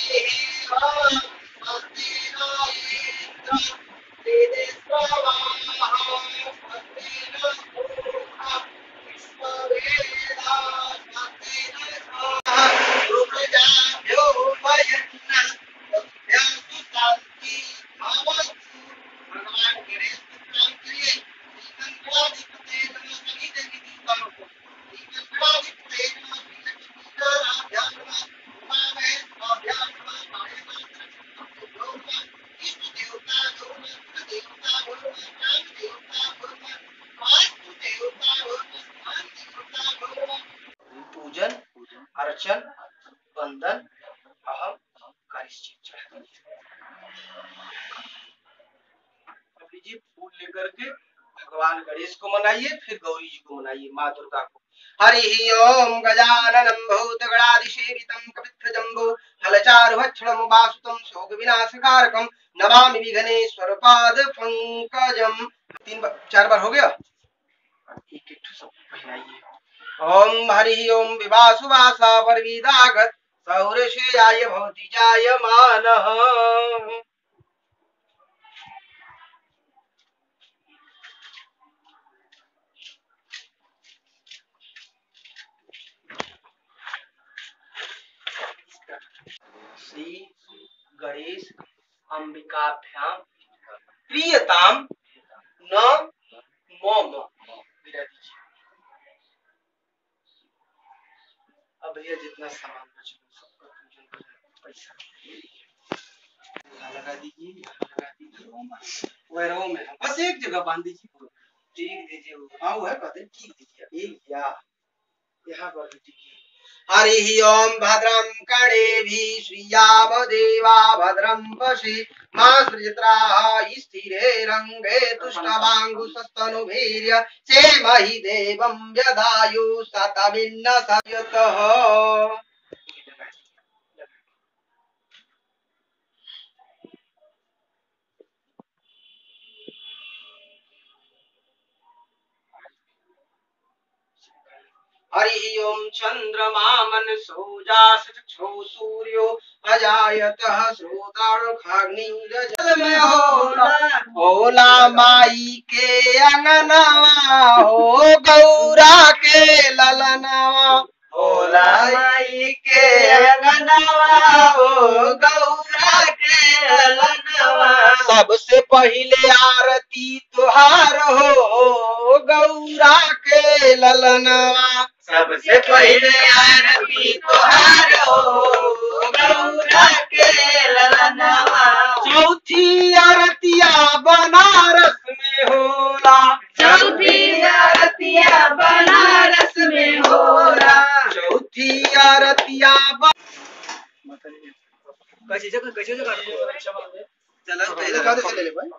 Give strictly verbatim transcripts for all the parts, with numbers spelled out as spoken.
पूजन अर्चन वंदन अहम करिष्येच। अब लीजिए फूल लेकर के भगवान गणेश को मनाइए, फिर गौरी जी को मनाइए, माँ दुर्गा को। हरि ओम गजाननं भूतगणाधिसेवितं कपित्थजम्बो फलचारुभक्षणं वासुतं शोकविनाशकारकं नमामि विघ्नेश्वर पाद पंकजम। तीन बार चार बार हो गया। एक एक सब पहनाइए। ओम हरि ओम विवासुवासा परविदागत सौरशेयाय भवति जायमानः। श्री गणेश अंबिकाभ्याम प्रियताम न मम। गिरा दीजिए। अब भैया जितना सामान बच सबका पूजन कर पैसा लगा दीजिए, लगा दीजिए वैरो में बस एक जगह बांध दीजिए। ठीक दीजिए। हाँ वो है कहते ठीक दीजिए एक या यहाँ पर दीजिए। हरि ओम भद्रं कर्णेभिः श्रीयाम देवा भद्रं पश्ये माश्रित्राः स्थिरे रंगे तुष्टवांगुस्तनुभिर्य सेमहि देवं यदायु शतमिन्न सयतः। हरि ओम चंद्रमा मनसो जासचक्षु सूर्यो अजायतः श्रोतार्खाग्निरजल में होला होला माई के अंगनवा हो गौरा के ललनवा होला माई के अंगनवा हो गौरा के ललनवा। सबसे पहले आरती तुहार हो गौरा के ललनवा। सबसे पहले आरती तुहार हो गौरा के ललनवा। चौथी आरतिया बनारस में होला चौथी आरतिया बनारस में होला चौथी आरतिया कैसे जगह कैसे जगह चलो पहले का से ले ले भाई।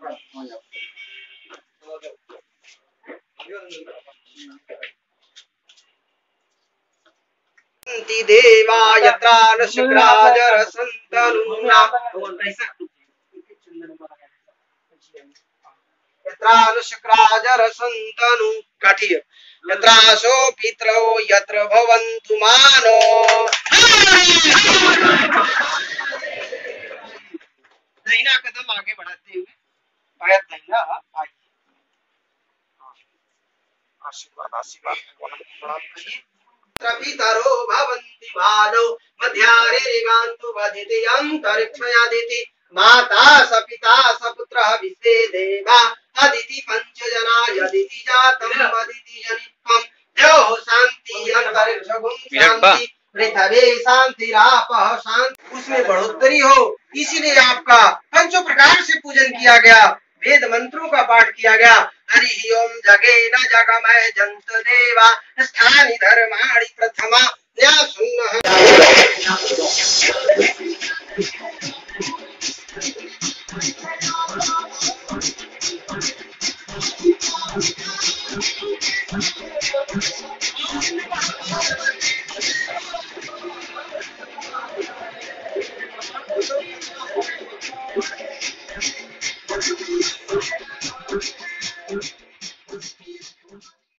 देवा यत्रान शुक्राजर संतनुना यत्रान शुक्राजर संतनु काठिय यत्रासो पितरो यत्र भवन्तु मानो। दाहिना कदम आगे बढ़ाते हुए पैर दाहिना आइए। आशीर्वाद आशीर्वाद प्रणाम करिए। पितरो भवन्ति बालो मध्यारे ऋगान्तु वदिति अंतरिक्षयादिति माता स पिता स पुत्रः विश्वे देवा अदिति पंचजना यदिति जातं वदिति जनित्वं द्यौः शान्ति अंतरिक्षगुं शान्ति पृथ्वी शान्तिरापः शान्ति। उसमें बढ़ोतरी हो इसीलिए आपका पंचों प्रकार से पूजन किया गया, वेद मंत्रों का पाठ किया गया। हरि ओम जगे न जगमय जंत देवा स्थानि धर्माणि प्रथमा न्यासुन्नः।